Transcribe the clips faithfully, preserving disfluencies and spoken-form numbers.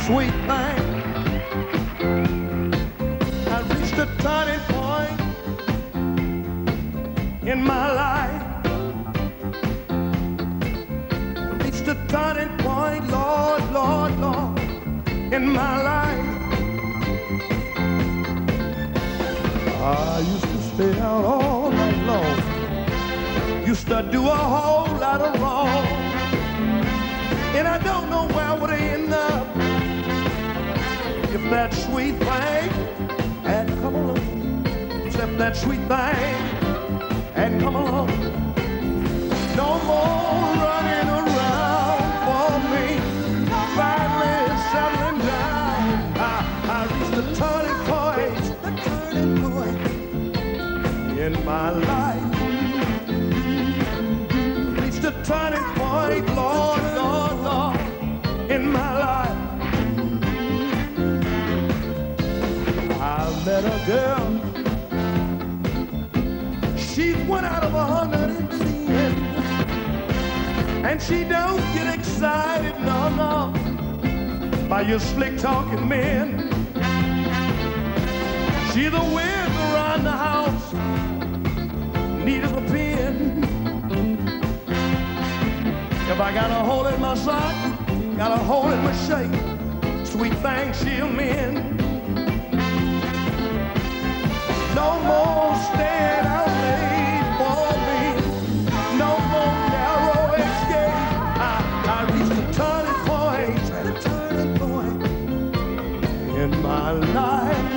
sweet thing. I reached a turning point in my life. Reached a turning point, Lord, Lord, Lord, in my life. I used to stay out all night long. Used to do a whole lot of wrong. And I don't know where I would end up if that sweet thing had come along. Except that sweet thing had come along. No more running around for me. Finally settling down. I, I reached the turning point, the turning point in my life. Reached the turning point, Lord, Lord, Lord, in my life. I met a girl. She's one out of a hundred and ten. And she don't get excited, no, no, by your slick talking men. She's the wind around the house, need of a pen. If I got a hole in my sock, got a hole in my shirt, sweet thing she'll mend. No more staying out late for me. No more narrow escape. I, I reached the turning point, the turning point in my life.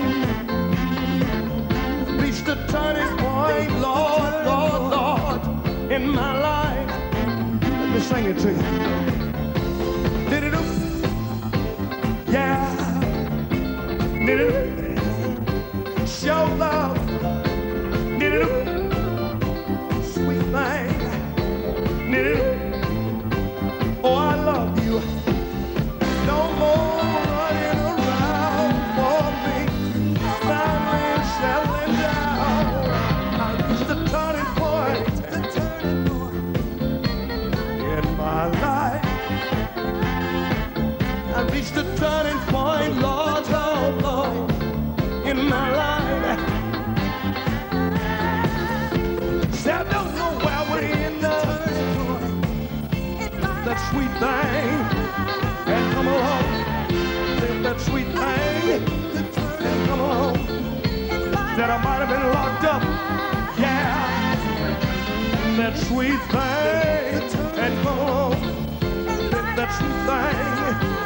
Reached the turning point, Lord, Lord, Lord, in my life. Let me sing it to you. Did it? Yeah. Did it? Show love. Did it? Sweet thing. Did it? Oh, I love you. No more running around for me. Finally settling down. I reached the turning point, the turning point in my life. I reached the turning point, Lord, Lord, Lord, in my life. Say I don't know where we end up. That sweet thing and come along. Say that sweet thing and come along. That I might have been locked up. Yeah. That sweet thing and come along. That sweet thing